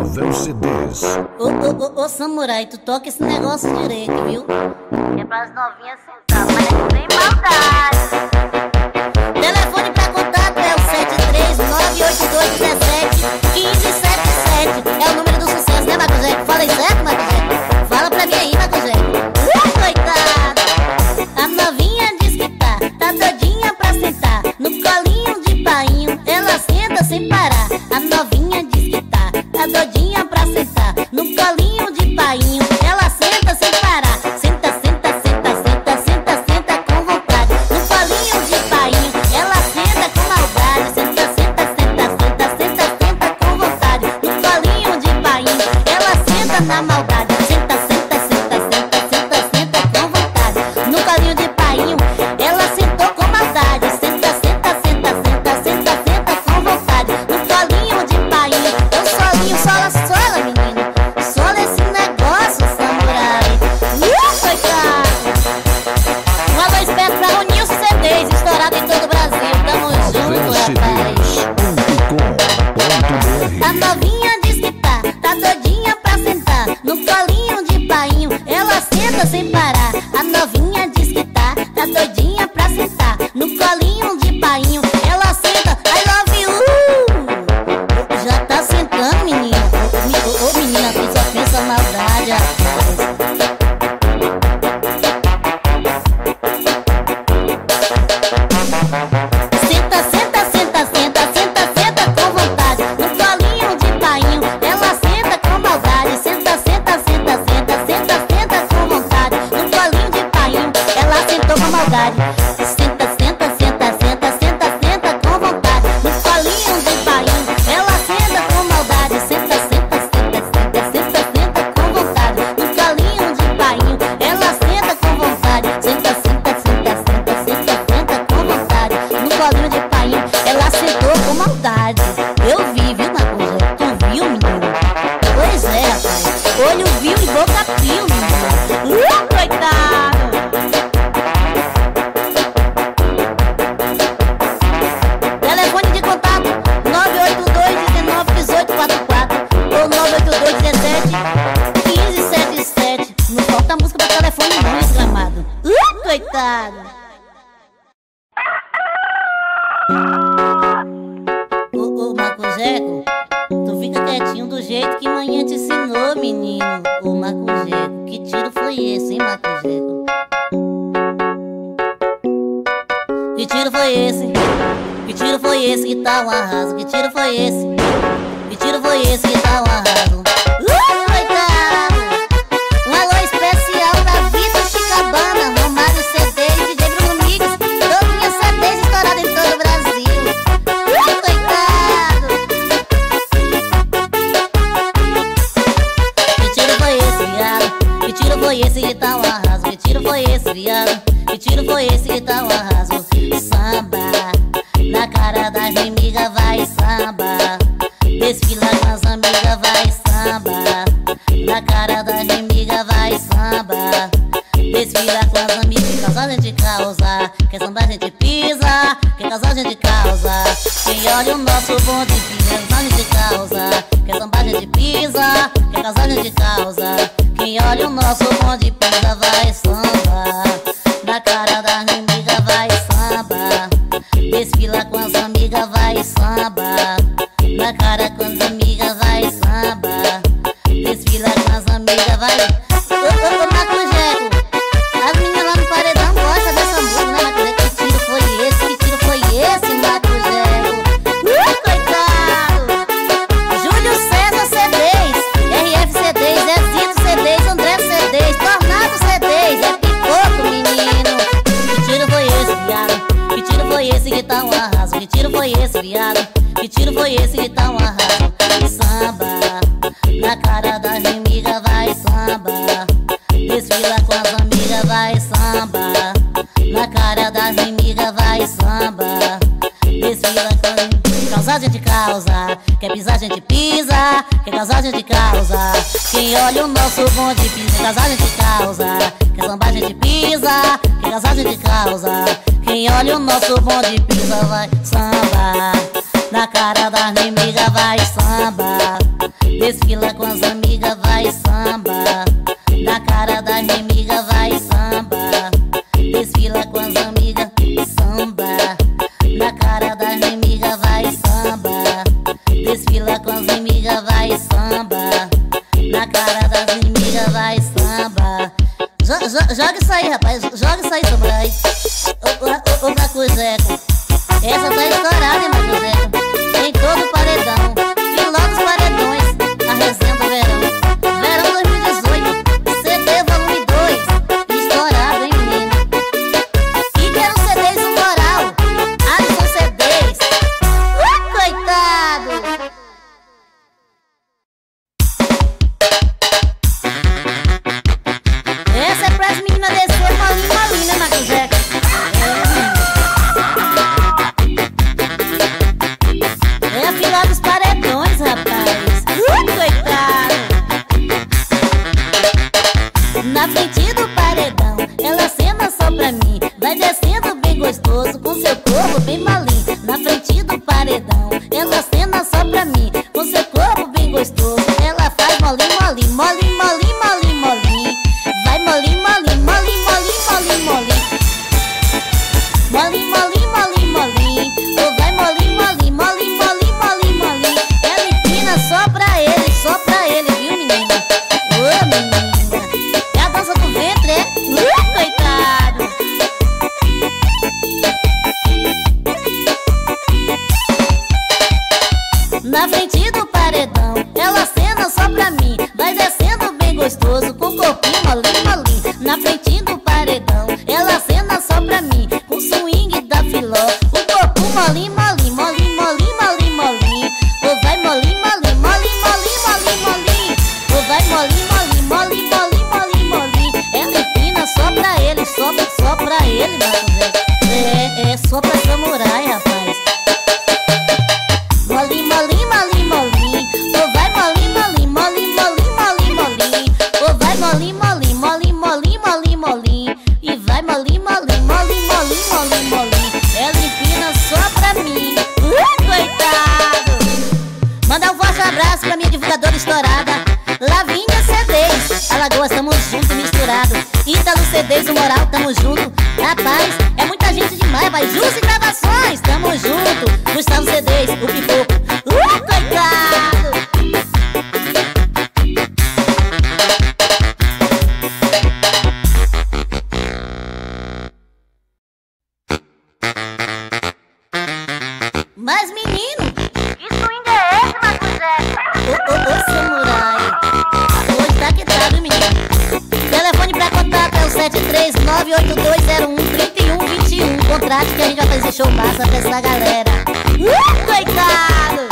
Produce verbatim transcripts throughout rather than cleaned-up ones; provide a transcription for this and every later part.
Nível C Ds. Ô, ô, ô, ô, samurai, tu toca esse negócio direito, viu? É pras novinhas sentar, mas é que tem maldade. Telefone pra contato é o sete três nove oito dois um sete um cinco sete sete. É o número do sucesso, né, Marco Jeco? Fala aí certo, Marco Jeco? Fala pra mim aí, Marco Jeco. Uh, coitada! A novinha diz que tá, tá doidinha pra sentar no colinho de painho, ela senta sem parar. A novinha diz que tá, tá doidinha pra sentar no colinho de painho, ela senta sem parar. Senta, senta, senta, senta, senta, senta com vontade no colinho de painho, ela senta com maldade. Senta, senta, senta, senta, senta, senta com vontade no colinho de painho, ela senta na maldade. Senta, senta, senta, senta, senta, senta com vontade no colinho de painho, ela sentou com maldade. Senta, senta, senta, senta, senta, senta com vontade no colinho de painho. Eu solinho, sola, sola, menino, sola esse negócio, samurai. Uh, coitado! Um alô esperto pra o Nilson C Ds, estourado em todo o Brasil. Tamo junto, rapaz. A novinha diz que tá, tá doidinha pra sentar no colinho de painho, ela senta sem parar. A novinha diz que tá, tá doidinha pra sentar no colinho de painho, ela senta. I love you! Já tá sentando, menina. Ô, ô, menina, tu só pensa maldade, rapaz. Senta, senta, senta, senta, senta, senta com vontade no colinho de painho, ela senta com maldade. Senta, senta, senta, senta, senta, senta com vontade no colinho de painho, ela sentou com maldade. Senta, senta, senta, senta, senta, senta com vontade no colinho de painho, ela senta com maldade. Senta, senta, senta, senta, senta, senta com vontade no colinho de painho, ela senta com vontade. Senta, senta, senta, senta, senta, senta com vontade no colinho de painho, ela sentou com maldade. Eu vi, viu, Marco Jeco? Tu viu, menino? Pois é, rapaz. Olho viu e boca viu, menino. Uh, coitado! Telefone de contato nove oito dois, um nove, um oito quatro quatro ou nove oito dois, um sete um cinco sete sete. Não falta música pra telefone não, exclamado. Uh, coitado! Ô, ô, Marco Jeco, tu fica quietinho do jeito que manhã te ensinou, menino. Ô, Marco Jeco, que tiro foi esse, hein, Marco Jeco? Que tiro foi esse? Que tiro foi esse que tá um arraso? Que tiro foi esse? Que tiro foi esse que tá um arraso? Uh, coitado! Um alô especial pra Vitor Chicabana, Romário C Ds, D J Bruno Mix, Dominha C Ds, estourado em todo o Brasil. Uh, coitado! Que tiro foi esse, viado? Que tiro foi esse que tá um arraso? Que tiro foi esse, viado? Que tiro foi esse que tá um arraso? Samba, na cara das inimigas vai samba. Desfila com as amigas vai samba. Na cara das inimigas vai samba. Desfila com as amigas. Quem causar a gente causa, quem samba a gente pisa. Quem causar a gente causa, quem olha o nosso bonde pisa. Quem a gente causa, quem samba a gente pisa. Quem causar a gente causa, quem olha o nosso bonde pisa vai samba. Na cara das inimigas vai samba. Desfila com as amigas vai samba. Na cara com as amigas vai samba. Desfila com as amigas vai. Ô, ô, ô, Marco Jeco, as meninas lá no paredão gostam dessa música, né, Marco Jeco? Que tiro foi esse? Que tiro foi esse, Marco Jeco? Uh, coitado! Júlio César C Ds, R F C Ds, Zezito C Ds, André C Ds, Tornado C Ds, é pipoco, menino. Que tiro foi esse, viado? Que tiro foi esse que tá um arraso? Que tiro foi esse, viado? Que tiro foi esse que tá um arraso? Samba, na cara das inimigas vai samba. Desfila com as amigas vai samba. Na cara das inimigas vai samba. Desfila com as amigas. Quem causar a gente causa, quer pisar a gente pisa. Quem causar a gente causa, quem olha o nosso bonde pisa. Quem causar a gente causa, quem sambar a gente pisa. Quem causar a gente causa, quem olha o nosso bonde pisa vai samba. Na cara das inimigas vai samba. Desfila com as amigas, vai samba. Na cara das inimigas, vai samba. Desfila com as amigas, samba. Na cara das inimigas, vai samba. Desfila com as inimigas, vai samba. Na cara das inimigas, vai samba. Jo, jo, joga isso aí, rapaz, joga isso aí, samurai. Ô, ô, ô, Macuzeco, essa tá estourada, hein, Macuzeco? Em todo o paredão, e logo os paredões, a resenha do verão. Verão dois mil e dezoito, C D volume dois, estourado, hein, menino? E quero C Ds no moral, Alisson C Ds. Uh, coitado! Essa é pras meninas descer molinho, molinho, né, Macuzeco? É a fila dos paredões, rapaz. Uh, coitado! Na frente do paredão, ela cena só pra mim. Vai descendo bem gostoso, com seu corpo bem malinho. Na frente do paredão, ela cena só pra mim. Com seu corpo bem gostoso, ela faz molinho, molinho, molinho, molinho, molinho, molinho. Vai molinho, molinho, molinho, molinho, molinho, molinho. Molinho, molinho, molinho, molinho. Oh, vai molinho, molinho, molinho, molinho, molinho, molinho. Ela empina só pra ele, só pra ele, viu, menina? Ô, menina, é a dança do ventre, é? Uh, coitado! Na frente do paredão, ela cena só pra mim. Vai descendo bem gostoso, com o corpinho molinho, molinho. Na frente do paredão, ela cena só pra mim. Com o swing da filó, o corpo molinho, molinho, molinho, molinho, molinho, molinho. Ou vai molinho, molinho, molinho, molinho, molinho, molinho. Ou vai molinho, molinho, molinho, molinho, molinho, molinho. Ela empina só pra ele, só, só pra ele, Macuzeco. É, é só pra samurai, rapaz. Molinho, molinho, molinho, molinho. Ou vai molinho, molinho, molinho, molinho, molinho, molinho. Ou vai molinho, molinho, molinho, molinho, molinho, molinho. E vai molinho, molinho, molinho, molinho, molinho, molinho. Ela empina só pra mim. Uh, coitado! Mandar um forte abraço pra minha divulgadora estourada, Lavínia C Ds. Alagoas, tamo junto e misturado. Ítalo C Ds, o Moral, tamo junto. Rapaz, é muita gente demais, vai. Jus e Gravações, tamo junto. Gustavo C Ds, o Pipoco. Uh, coitado! Mas, menino, Que swing é esse, Macuzeco? ô, ô, ô, samurai, hoje tá que tá, viu, menino? Telefone pra contato é o sete três nove oito dois zero um três um dois um. Contrate que a gente vai fazer show massa pra essa galera. Uh, coitado!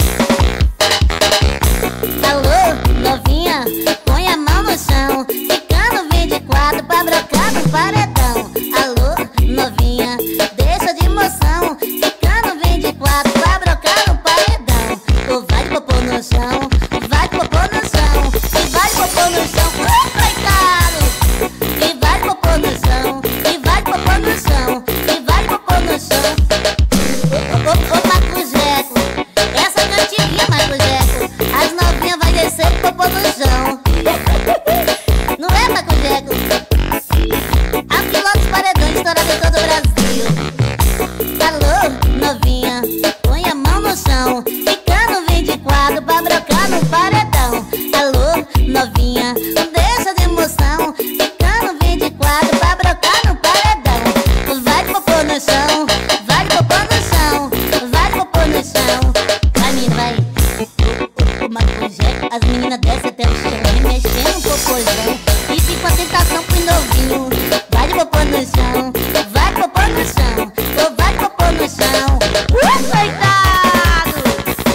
Alô, novinha, põe a mão no chão. Ficando vinte e quatro pra brocar no paredão. Alô, novinha, deixa de emoção. Ficando vinte e quatro pra brocar no paredão. Tu vai de popô no chão, vai de popô no chão. E vai de popô no chão, uh, coitado! E vai de popô no chão, e vai de popô no chão. E vai de popô no chão. Ô, ô, ô, Macuzeco, essa cantininha, Macuzeco, as novinhas vai descer de popô no chão. Não é, Macuzeco? A fila dos paredões estourada em todo o Brasil. Alô, novinha, põe a mão no chão. Ficando vinte e quatro pra brocar no paredão. Alô, novinha, deixa de emoção. Ficando vinte e quatro pra brocar no paredão. Vai de popô no chão, vai de popô no chão, vai de popô no chão. Vai, menina, vai. Ô, ô, ô, Macuzeco, as meninas descem até o chão, mexendo um popôzão. E fica a tentação pro novinho. Vai de popô no chão, vai de popô no chão. Ou vai de popô no chão. Uh, coitado!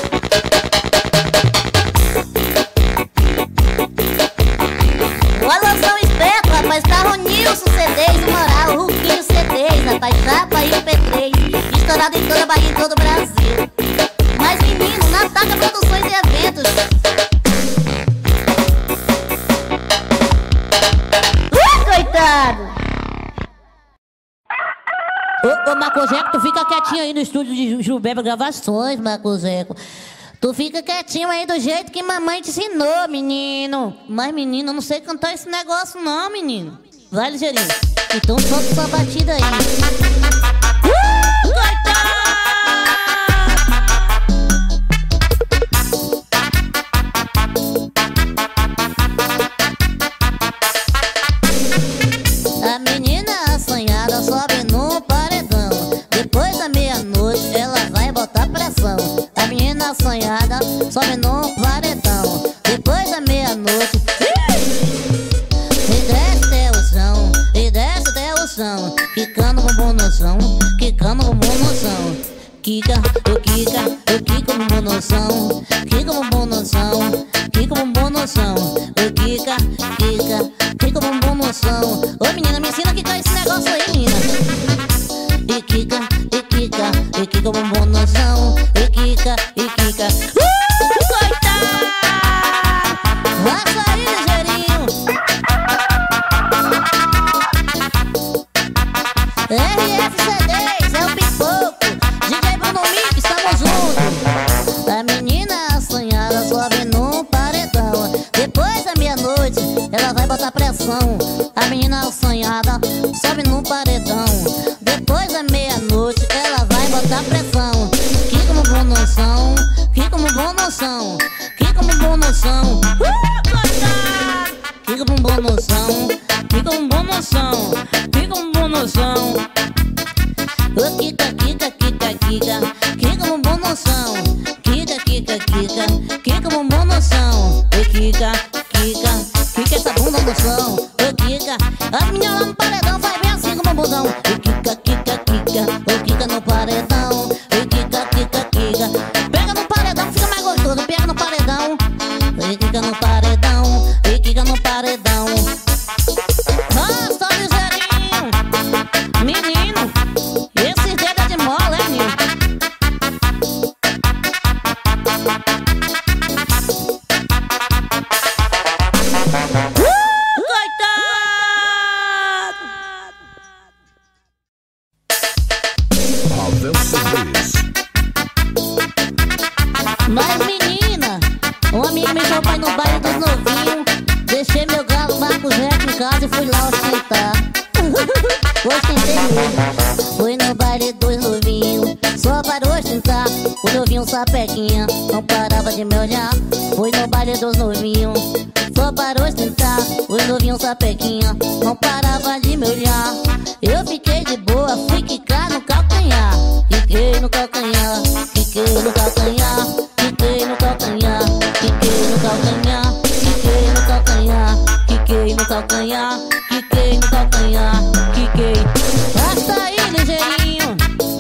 O alôzão esperto, rapaz, tá o Nilson C Ds, o Moral, o Ruquinho C Ds, rapaz, Japa e o P três. Estourado em toda a Bahia, em todo o Brasil. Mas, menino, Nataca Produções e Eventos. Uh, coitado! Ô, ô, Macuzeco, tu fica quietinho aí no estúdio de Gilberto Gravações, Macuzeco. Tu fica quietinho aí do jeito que mamãe te ensinou, menino. Mas, menino, eu não sei cantar esse negócio não, menino. Vai, ligeirinho. Então solta sua batida aí. Uh, coitado! A menina assanhada sobe no paredão. Depois da meia-noite ela vai botar pressão. A menina assanhada sobe no paredão. Depois da meia-noite e desce até o chão, e desce até o chão, quicando o bumbum no chão, quicando o bumbum no chão. Quica, eu quica, eu quico o bumbum no chão, quica o bumbum no chão, quica o bumbum no chão. Eu quica, quica, quica o bumbum no chão. Ô menina, me ensina a quicar esse negócio aí, menina. E quica, e quica, e quica o bumbum no chão, e quica, e quica. Uh, coitado! Vai sair, ligeirinho. R F C dez, é o pipoco. D J Bruno Mix, estamos juntos. A menina assanhada sobe no paredão. Depois da meia-noite ela vai botar pressão. A menina assanhada sobe no paredão. Depois da meia-noite ela vai botar pressão. Que como bom no chão, que como bom no chão, que como bom no chão. Uh, coitado! Que como bom no chão, que como bom no chão, que como bom no chão. Ô quica, quica, quica, quica, quica como bom no chão. Quica, quica, quica, quica como bom no chão. Ô quica, quica, quica essa bunda no chão. Ô quica, as meninas lá no paredão faz bem assim como um bundão. Ô quica, quica, quica, ô quica no paredão. Ô quica, quica, quica, pega no paredão, fica mais gostoso. Pega no paredão, ô quica no paredão, ô quica no paredão. Nossa, ligeirinho, menino, esse dedo é de mola, é, menino? Uh, coitado! Ravel C Ds. Mas menina, um amigo me chamou pra ir no baile dos novinhos. Deixei meu galo Marcos Reto em casa e fui lá ostentar. Ostentei mesmo. Fui no baile dos novinhos, só para ostentar. O novinho sapequinha não parava de me olhar. Fui no baile dos novinhos, só para ostentar. O novinho sapequinha não parava de me olhar. Eu fiquei de boa, fui quicar no calcanhar. Quiquei no calcanhar, quiquei no calcanhar, quiquei no calcanhar, quiquei no calcanhar, quiquei no calcanhar, quiquei no calcanhar, quiquei no calcanhar, quiquei. Basta aí, ligeirinho.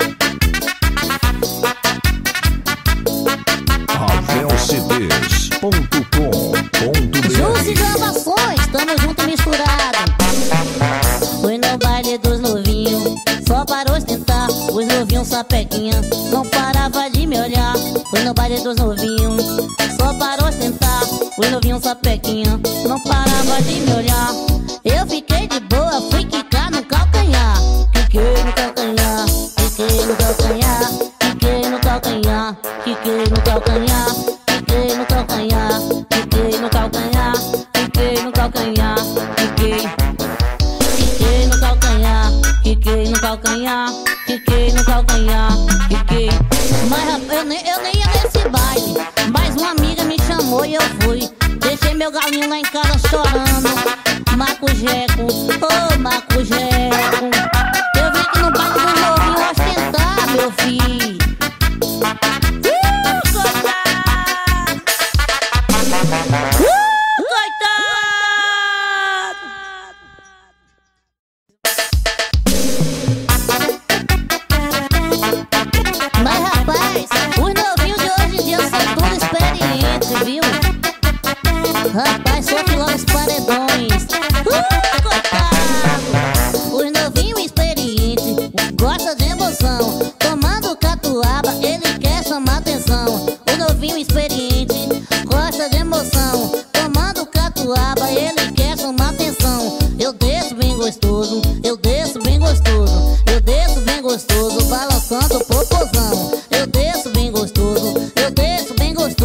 Ravel C Ds ponto com ponto B Jus e R. gravações, tamo junto e misturado. Fui no baile dos novinhos, só para ostentar. Os novinhos sapequinha não parava de me olhar. Fui no baile dos novinhos, só para ostentar. Os novinhos sapequinha não parava de me olhar. Eu fiquei de boa, fui quicar no calcanhar. Quiquei no calcanhar, quiquei no calcanhar, quiquei no calcanhar, quiquei no calcanhar, quiquei no calcanhar, quiquei no calcanhar, quiquei no calcanhar, quiquei. Quiquei no calcanhar, quiquei no calcanhar, quiquei no calcanhar, quiquei. Mas rapaz, eu nem, eu nem ia nesse baile, mas uma amiga me chamou e eu fui. Deixei meu galinho lá em casa chorando. Marco Jeco, ô oh, Marco Jeco, eu vim aqui no baile do novinho ostentar, meu filho. Uh, coitado! Uh, coitado! Mas rapaz, os novinhos de hoje em dia são todos experientes, viu? Rapaz, sofre logo os paredões. Uh, coitado! Os novinhos experientes gostam de emoção. Tomando catuaba, ele quer chamar atenção. O novinho experiente gosta de emoção. Tomando catuaba, ele quer chamar atenção. Eu desço bem gostoso, eu desço bem gostoso, eu desço bem gostoso, balançando o popozão. Eu desço bem gostoso, eu desço bem gostoso.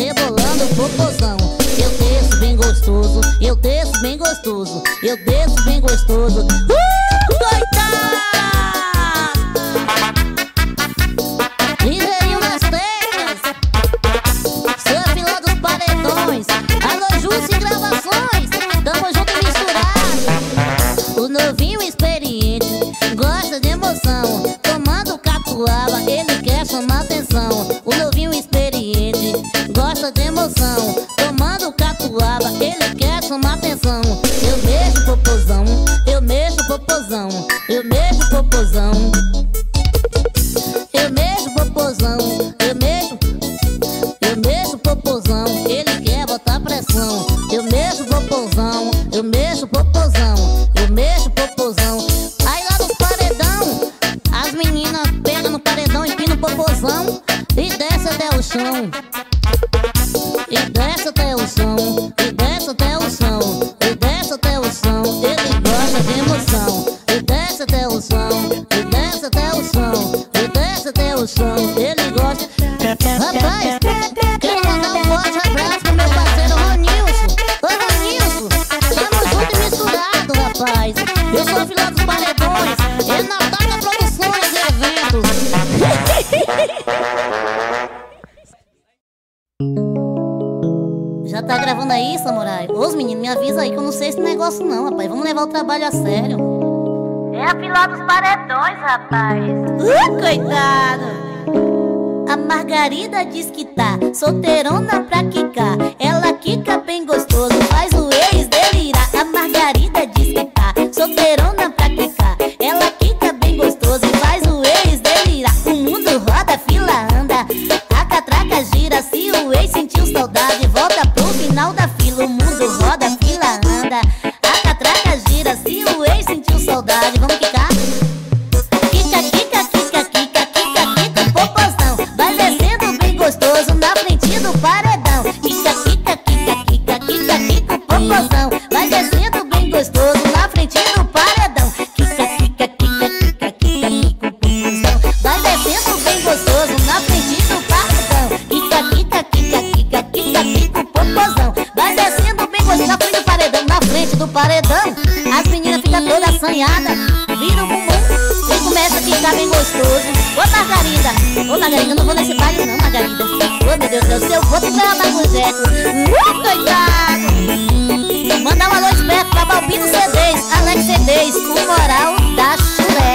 rebolando o popozão. Eu desço bem gostoso, eu desço bem gostoso, eu desço bem gostoso. Uh, coitado! Ligeirinho nas teclas, seu filó dos paredões. Alô, Júcio Gravações, tamo junto e misturado. O novinho experiente gosta de emoção, tomando catuaba, ele quer chamar atenção. O novinho experiente gosta de emoção, tomando catuaba, ele quer chamar atenção. Eu mexo popozão, eu mexo popozão, eu mexo popozão, eu mexo popozão, eu mexo, eu mexo popozão, ele quer botar pressão. Eu mexo popozão, eu mexo popozão, eu mexo popozão. Aí lá no paredão, as meninas pegam no paredão, empinam o popozão e desce até o chão. E desce até o chão, e desce até o chão, e desce até o chão. Ele gosta de emoção. E desce até o chão, e desce até o chão, e desce até o chão. Ele gosta. Rapaz, quero mandar um forte abraço pro meu parceiro Ronilson. Ô Ronilson, tamo junto e misturado, rapaz. Eu sou filho dos paredões, é Natal Produções e Eventos. Já tá gravando aí, Samurai? Ô, meninos, me avisa aí que eu não sei esse negócio não, rapaz. Vamos levar o trabalho a sério. É a fila dos paredões, rapaz. Uh, coitado! A Margarida diz que tá solteirona pra quicar. Ela quica bem gostoso, faz o ex delirar. A Margarida diz que tá solteirona pra quicar. Ela quica bem gostoso e faz o ex delirar. O mundo roda, a fila anda, a catraca gira. Se o ex sentiu saudade, volta pro final da fila. O mundo roda, a fila anda, a catraca gira. Se o ex sentiu saudade, vamos quicar? Quica, quica, quica, quica, quica, quica, popozão. Vai descendo bem gostoso na frente do paredão. Quica, quica, quica, quica, quica, quica, popozão. Vai descendo bem gostoso na frente do paredão. Quica, quica, quica, quica, quica, quica, popozão. Vai descendo bem gostoso na frente do paredão. Quica, quica, quica, quica, quica, quica, popozão. Vai descendo bem gostoso na frente do paredão. Na frente do paredão, as meninas ficam todas assanhadas, viram o bumbum e começa a ficar bem gostoso. Ô Margarida, ô Margarida, eu não vou nesse baile não, Margarida. Ô meu Deus do céu, se eu vou, tu vai andar com jeito. Uh, coitado! Mandar um alô esperto pra Balbino C Ds, Alex C Ds, o moral da chulé.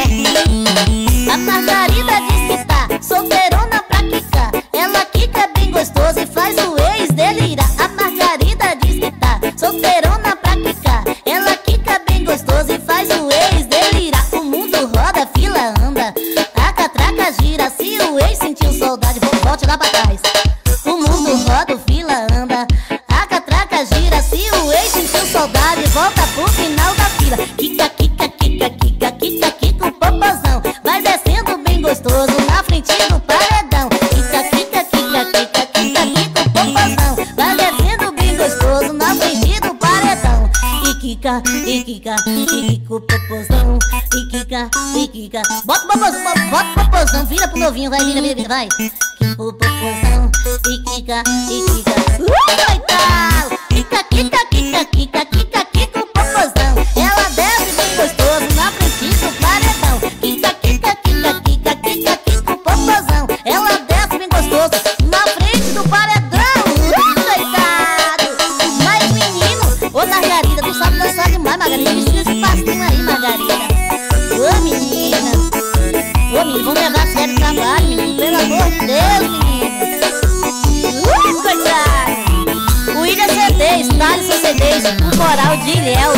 A Margarida diz que tá solteirona pra quicar. Ela quica bem gostoso e faz o ex delirar. A Margarida diz que tá solteirona pra quicar. Ela quica bem gostoso e faz o ex delirar. O mundo roda, a fila anda, a catraca gira. Se o ex sentiu saudade, volte lá pra trás. O mundo roda, a fila anda, a catraca gira. Se o ex sentiu saudade, volta pro final da fila. Quica, quica, quica, quica, quica, quica, o popozão. Vai descendo bem gostoso na frente do paredão. Quica, quica, quica, quica, quica, quica, o popozão. Vai descendo bem gostoso na frente do paredão. E quica, e quica, e quica o popozão. E quica, e quica. Bota o popozão, bota o popozão. Vira pro novinho, vai, vira, vira, vira, vai. Quica o popozão. E quica, e quica. Uh, coitado! Quica, quica, quica, quica, quica, quica o popozão. Ela desce bem gostoso na frente do paredão. Quica, quica, quica, quica, quica, quica o popozão. Ela desce bem gostoso na frente do paredão. Uh, coitado! Mas menino, ô Margarida, tu sabe dançar demais, Margarida. Me ensina esse passinho aí, Margarida. Ô menina, ô menino, vamos levar a sério o trabalho, menino. Pelo amor de Deus, menino. Uh, coitado! O William C Ds, Thales C Ds, o moral de Ilhéus.